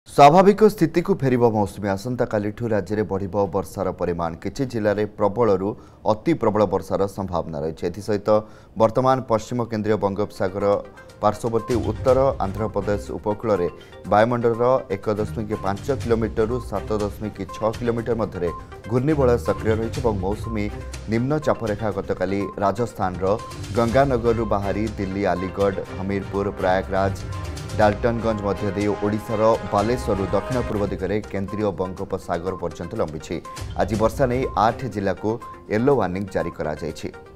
स्वाभाविक स्थिति को फेर मौसुमी आसंता कालीठू राज्य में बढ़ वर्षार परिमाण किछि जिले में प्रबलू अति प्रबल वर्षार संभावना रही एसत वर्तमान पश्चिम केन्द्रीय बंगोपसागर पार्श्ववर्ती उत्तर आंध्र प्रदेश उपकूल में वायुमंडल 1.5 किलोमीटर 7.6 किलोमीटर मध्य घूर्णिबलय सक्रिय रही मौसुमी निम्नचापरेखा गतकाली राजस्थान गंगानगर बाहरी दिल्ली अलीगढ़ हमीरपुर प्रयागराज डाल्टनगंज मध्य दे ओडिशार बालेश्वर दक्षिण पूर्व दिगरे केन्द्रीय बंगोपसागर पर्यंत लंबी आज वर्षा नहीं 8 जिला को येलो वार्निंग जारी करा जायछि।